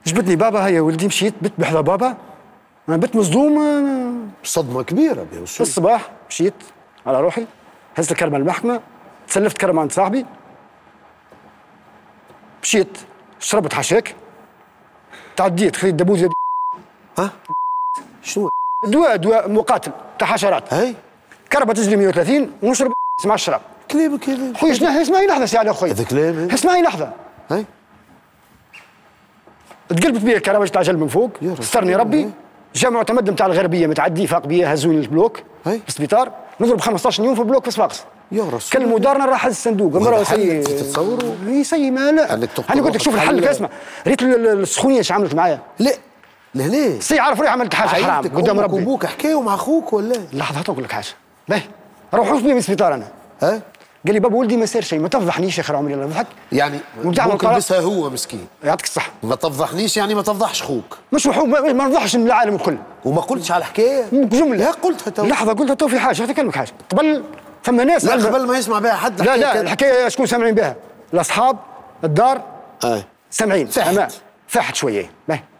جبتني بابا، هيا ولدي مشيت بت بحذا بابا، انا بت مصدوم. صدمه كبيره بها في الصباح مشيت على روحي، هزت الكرمه المحكمه، تسلفت كرمه عند صاحبي، مشيت شربت حشاك، تعديت خذيت دبوزه. ها شنو؟ دواء مقاتل تاع حشرات. هاي كربه تجري 130 ونشرب مع الشراب. كلامك هذا خويا شنو؟ اسمعي لحظه سي علي اخويا، هذا كلام. اسمعي لحظه. هاي تقلبت بيا الكرامه تاع جلب من فوق، سترني ربي. جا معتمد نتاع الغربيه متعدي فاق بيا، هزوني البلوك في السبيطار، نضرب 15 يوم في بلوك في صفاقس. يا رسول كلموا دارنا راح الصندوق. المراه سي تتصوروا؟ سي ما لا انا قلت لك شوف الحل. اسمع ريت السخونيه ايش عملت معايا؟ لا ليه؟ سي عارف روحي عملت حاجه حرام قدام ربي. ابوك حكاوا مع اخوك ولا؟ لحظه نقول لك حاجه باهي، روحوا بيا من السبيطار انا. ها قال لي بابا ولدي ما صار شيء، ما تفضحنيش يا خير عمري الله يضحك. يعني ممكن لبسها هو مسكين. يعطيك الصحه. ما تفضحنيش يعني ما تفضحش اخوك. مش ما نفضحش العالم الكل. وما قلتش على الحكايه جمله. لا قلتها تو. لحظه قلتها تو في حاجه اكلمك حاجه قبل. ثم ناس لا قبل ما يسمع بها حد. لا الحكايه شكون سامعين بها؟ الاصحاب الدار سامعين. فاحت شويه باهي.